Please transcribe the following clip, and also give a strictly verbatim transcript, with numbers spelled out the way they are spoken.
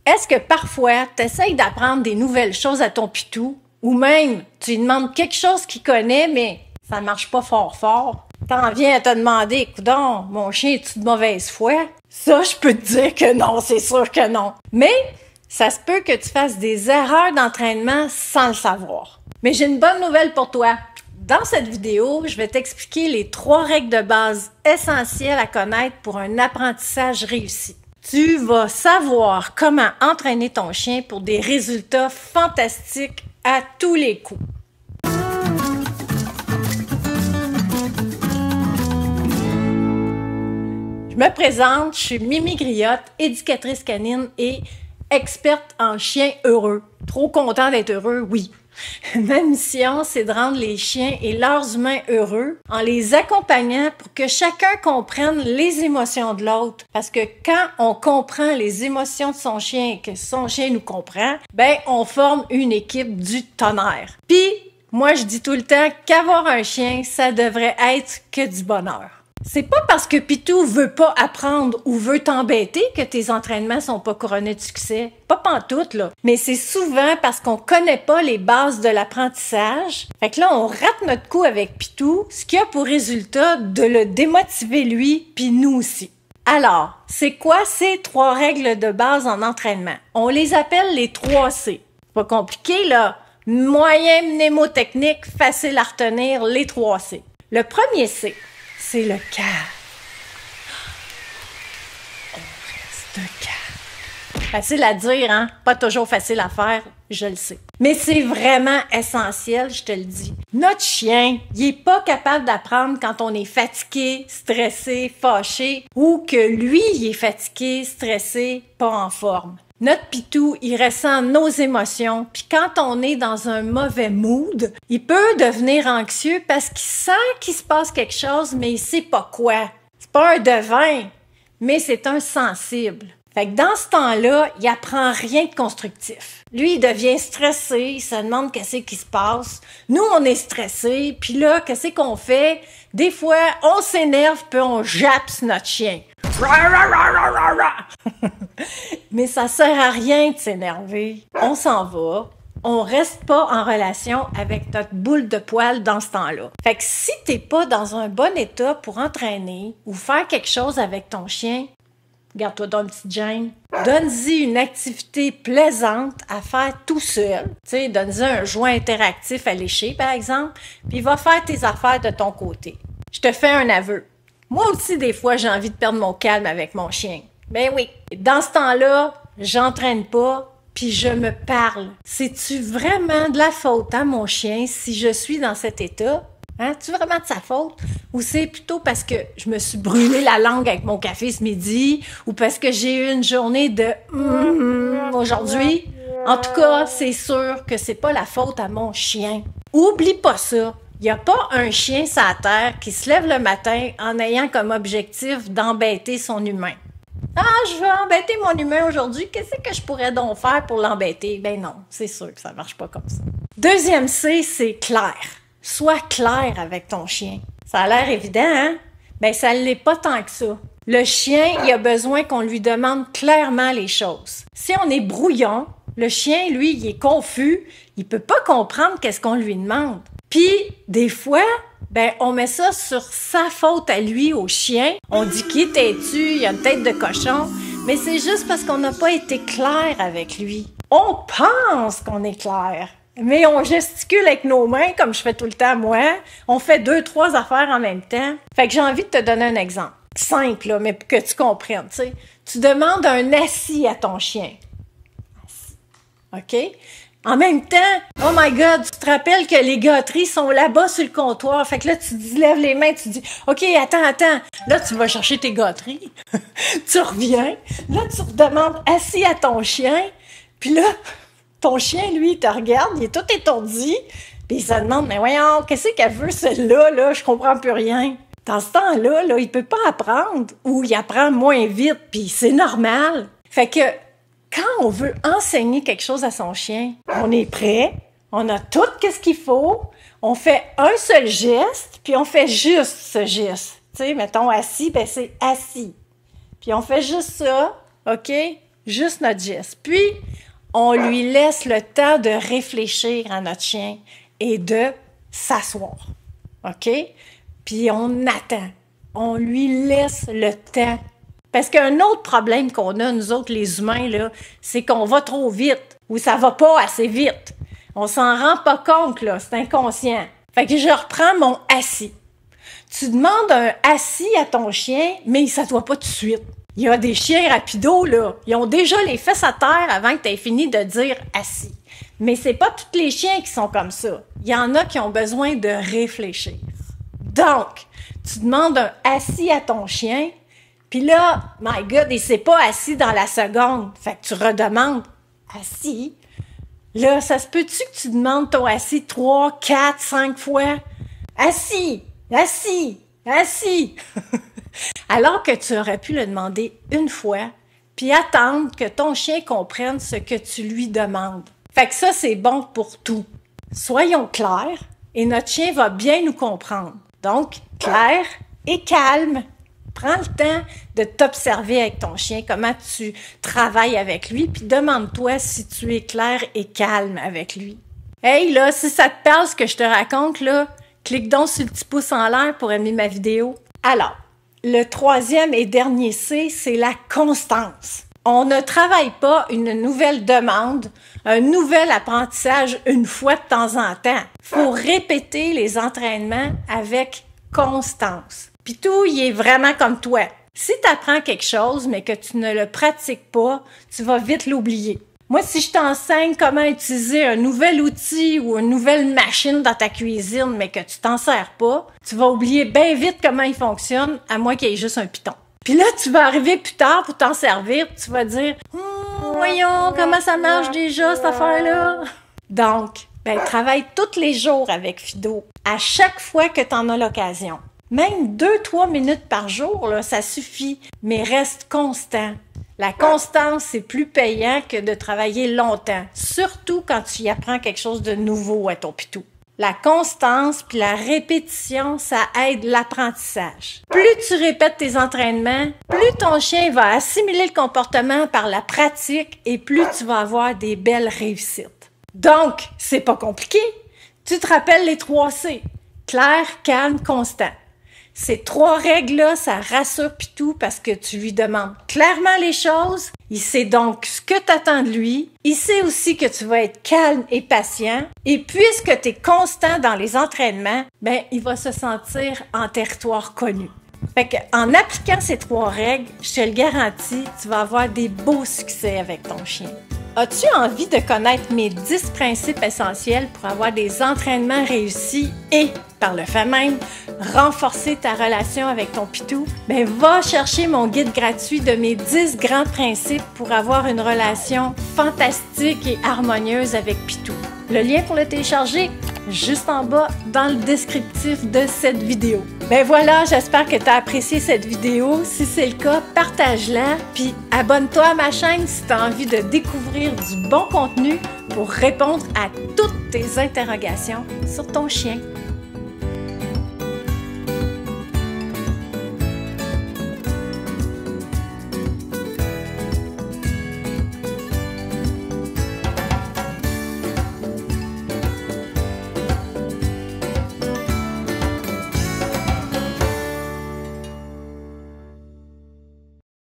Est-ce que parfois, tu essaies d'apprendre des nouvelles choses à ton pitou, ou même tu lui demandes quelque chose qu'il connaît, mais ça ne marche pas fort fort? T'en viens à te demander, coudonc, mon chien est-tu de mauvaise foi? Ça, je peux te dire que non, c'est sûr que non. Mais ça se peut que tu fasses des erreurs d'entraînement sans le savoir. Mais j'ai une bonne nouvelle pour toi. Dans cette vidéo, je vais t'expliquer les trois règles de base essentielles à connaître pour un apprentissage réussi. Tu vas savoir comment entraîner ton chien pour des résultats fantastiques à tous les coups. Je me présente, je suis Mimi Griotte, éducatrice canine et experte en chiens heureux. Trop content d'être heureux, oui. Ma mission, c'est de rendre les chiens et leurs humains heureux en les accompagnant pour que chacun comprenne les émotions de l'autre. Parce que quand on comprend les émotions de son chien et que son chien nous comprend, ben on forme une équipe du tonnerre. Puis, moi je dis tout le temps qu'avoir un chien, ça devrait être que du bonheur. C'est pas parce que Pitou veut pas apprendre ou veut t'embêter que tes entraînements sont pas couronnés de succès. Pas pantoute, là. Mais c'est souvent parce qu'on connaît pas les bases de l'apprentissage. Fait que là, on rate notre coup avec Pitou, ce qui a pour résultat de le démotiver lui, puis nous aussi. Alors, c'est quoi ces trois règles de base en entraînement? On les appelle les trois C. Pas compliqué, là. Moyen mnémotechnique, facile à retenir, les trois C. Le premier C, c'est le calme. On reste calme. Facile à dire, hein? Pas toujours facile à faire, je le sais. Mais c'est vraiment essentiel, je te le dis. Notre chien, il est pas capable d'apprendre quand on est fatigué, stressé, fâché, ou que lui, il est fatigué, stressé, pas en forme. Notre pitou, il ressent nos émotions, puis quand on est dans un mauvais mood, il peut devenir anxieux parce qu'il sent qu'il se passe quelque chose, mais il sait pas quoi. C'est pas un devin, mais c'est un sensible. Fait que dans ce temps-là, il apprend rien de constructif. Lui, il devient stressé, il se demande qu'est-ce qui se passe. Nous, on est stressé, puis là, qu'est-ce qu'on fait? Des fois, on s'énerve, puis on jappe sur notre chien. Mais ça sert à rien de s'énerver. On s'en va. On reste pas en relation avec notre boule de poil dans ce temps-là. Fait que si t'es pas dans un bon état pour entraîner ou faire quelque chose avec ton chien, garde-toi dans une petite gêne. Donne-y une activité plaisante à faire tout seul. Tu sais, donne-y un joint interactif à lécher, par exemple, puis va faire tes affaires de ton côté. Je te fais un aveu. Moi aussi, des fois, j'ai envie de perdre mon calme avec mon chien. Ben oui. Dans ce temps-là, j'entraîne pas, puis je me parle. C'est-tu vraiment de la faute à mon chien si je suis dans cet état? Hein? C'est-tu vraiment de sa faute? Ou c'est plutôt parce que je me suis brûlé la langue avec mon café ce midi? Ou parce que j'ai eu une journée de mm, aujourd'hui? En tout cas, c'est sûr que c'est pas la faute à mon chien. Oublie pas ça. Il n'y a pas un chien sur la terre qui se lève le matin en ayant comme objectif d'embêter son humain. Ah, je veux embêter mon humain aujourd'hui, qu'est-ce que je pourrais donc faire pour l'embêter? Ben non, c'est sûr que ça marche pas comme ça. Deuxième C, c'est clair. Sois clair avec ton chien. Ça a l'air évident, hein? Ben ça l'est pas tant que ça. Le chien, il a besoin qu'on lui demande clairement les choses. Si on est brouillon, le chien, lui, il est confus, il peut pas comprendre qu'est-ce qu'on lui demande. Puis, des fois, ben, on met ça sur sa faute à lui, au chien. On dit qui t'es-tu, il a une tête de cochon. Mais c'est juste parce qu'on n'a pas été clair avec lui. On pense qu'on est clair, mais on gesticule avec nos mains, comme je fais tout le temps moi. On fait deux, trois affaires en même temps. Fait que j'ai envie de te donner un exemple. Simple, là, mais pour que tu comprennes, tu sais. Tu demandes un assis à ton chien. Assis. OK? En même temps, oh my God, tu te rappelles que les gâteries sont là-bas sur le comptoir. Fait que là, tu dis, lève les mains, tu dis, OK, attends, attends. Là, tu vas chercher tes gâteries. Tu reviens. Là, tu demandes assis à ton chien. Puis là, ton chien, lui, il te regarde, il est tout étourdi. Puis il se demande, mais voyons, qu'est-ce qu'elle veut, celle-là, là? Je comprends plus rien. Dans ce temps-là, là, il peut pas apprendre ou il apprend moins vite, puis c'est normal. Fait que quand on veut enseigner quelque chose à son chien, on est prêt, on a tout ce qu'il faut, on fait un seul geste, puis on fait juste ce geste. Tu sais, mettons assis, ben c'est assis. Puis on fait juste ça, OK? juste notre geste. Puis, on lui laisse le temps de réfléchir à notre chien et de s'asseoir. OK? Puis, on attend. On lui laisse le temps. Parce qu'un autre problème qu'on a, nous autres, les humains, là, c'est qu'on va trop vite ou ça va pas assez vite. On s'en rend pas compte, là. C'est inconscient. Fait que je reprends mon assis. Tu demandes un assis à ton chien, mais il s'assoit pas tout de suite. Il y a des chiens rapidos, là. Ils ont déjà les fesses à terre avant que tu aies fini de dire assis. Mais c'est pas tous les chiens qui sont comme ça. Il y en a qui ont besoin de réfléchir. Donc, tu demandes un assis à ton chien, puis là, my God, il s'est pas assis dans la seconde. Fait que tu redemandes assis. Là, ça se peut-tu que tu demandes ton assis trois, quatre, cinq fois? Assis, assis, assis. Alors que tu aurais pu le demander une fois, puis attendre que ton chien comprenne ce que tu lui demandes. Fait que ça, c'est bon pour tout. Soyons clairs et notre chien va bien nous comprendre. Donc, clair et calme. Prends le temps de t'observer avec ton chien, comment tu travailles avec lui, puis demande-toi si tu es clair et calme avec lui. Hey, là, si ça te parle ce que je te raconte, là, clique donc sur le petit pouce en l'air pour aimer ma vidéo. Alors, le troisième et dernier C, c'est la constance. On ne travaille pas une nouvelle demande, un nouvel apprentissage une fois de temps en temps. Il faut répéter les entraînements avec constance. Pitou, il est vraiment comme toi. Si tu apprends quelque chose, mais que tu ne le pratiques pas, tu vas vite l'oublier. Moi, si je t'enseigne comment utiliser un nouvel outil ou une nouvelle machine dans ta cuisine, mais que tu t'en sers pas, tu vas oublier bien vite comment il fonctionne, à moins qu'il y ait juste un piton. Puis là, tu vas arriver plus tard pour t'en servir, tu vas dire hm, « Voyons, comment ça marche déjà, cette affaire-là? » Donc, ben, travaille tous les jours avec Fido, à chaque fois que tu en as l'occasion. Même deux, trois minutes par jour, là, ça suffit, mais reste constant. La constance, c'est plus payant que de travailler longtemps, surtout quand tu y apprends quelque chose de nouveau à ton pitou. La constance puis la répétition, ça aide l'apprentissage. Plus tu répètes tes entraînements, plus ton chien va assimiler le comportement par la pratique et plus tu vas avoir des belles réussites. Donc, c'est pas compliqué. Tu te rappelles les trois C. Clair, calme, constant. Ces trois règles-là, ça rassure Pitou parce que tu lui demandes clairement les choses. Il sait donc ce que tu attends de lui. Il sait aussi que tu vas être calme et patient. Et puisque tu es constant dans les entraînements, ben, il va se sentir en territoire connu. Fait que, en appliquant ces trois règles, je te le garantis, tu vas avoir des beaux succès avec ton chien. As-tu envie de connaître mes dix principes essentiels pour avoir des entraînements réussis et, par le fait même, renforcer ta relation avec ton pitou? Ben, va chercher mon guide gratuit de mes dix grands principes pour avoir une relation fantastique et harmonieuse avec Pitou. Le lien pour le télécharger, juste en bas dans le descriptif de cette vidéo. Ben voilà, j'espère que tu as apprécié cette vidéo. Si c'est le cas, partage-la, puis abonne-toi à ma chaîne si tu as envie de découvrir du bon contenu pour répondre à toutes tes interrogations sur ton chien.